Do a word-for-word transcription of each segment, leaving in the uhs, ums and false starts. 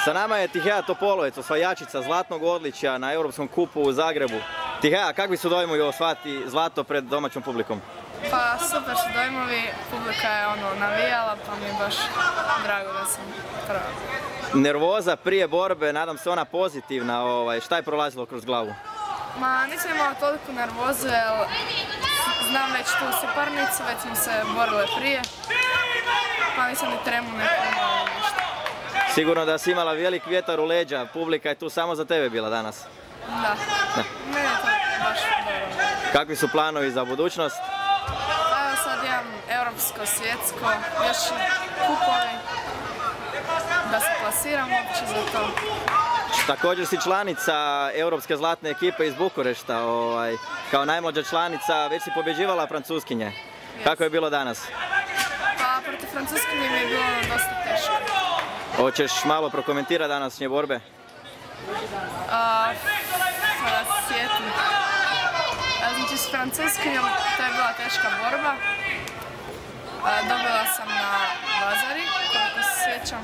Sa nama je Tihea Topolovac, osvajačica zlatnog odličja na Europskom kupu u Zagrebu. Tihea, kakvi su dojmovi osvajati zlato pred domaćom publikom? Pa super su dojmovi, publika je ono navijala, pa mi je baš drago da sam prva. Nervoza prije borbe, nadam se ona pozitivna, ovaj, šta je prolazilo kroz glavu? Ma nisam imala toliko nervozu jer znam već tu suparnicu, već smo se borile prije, pa nisam ni tremu nekom ništa. Sigurno da si imala velik vjetar u leđa, publika je tu samo za tebe bila danas. Da, meni je to baš dobro. Kakvi su planovi za budućnost? Pa evo sad imam europsko, svjetsko, još kupovi, da se plasiram uopće za to. Također si članica Europske zlatne ekipe iz Bukurešta, ovaj, kao najmlađa članica, već si pobjeđivala Francuskinje. Kako je bilo danas? Pa protiv Francuskinje mi je bilo dosta teško. Hoćeš malo prokomentirati današnje borbe? A, pa da se sjetim. A, znači s Francuskinjom to je bila teška borba. A, dobila sam na Vazari, koliko se sjećam.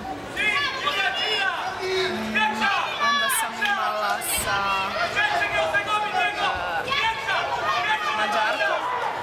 Mm, onda sam imala sa a, Mađarkom.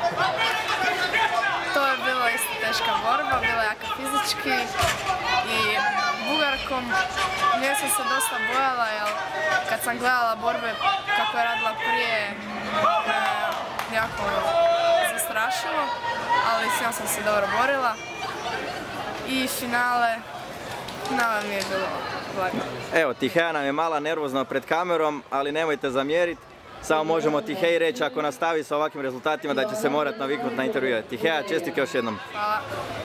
To je bila isto teška borba, bila jaka fizički. I Bugarkom, nje sam se dosta bojala jer kad sam gledala borbe kako je radila prije, me jako zastrašilo, ali s njom sam se dobro borila. I finale, finale mi je bilo lagano. Evo, Tihea nam je mala nervozna pred kamerom, ali nemojte zamjeriti. Samo možemo Tihei reći ako nastavi sa ovakvim rezultatima da će se morati naviknuti na intervjue. Tihea, čestitke još jednom. Hvala.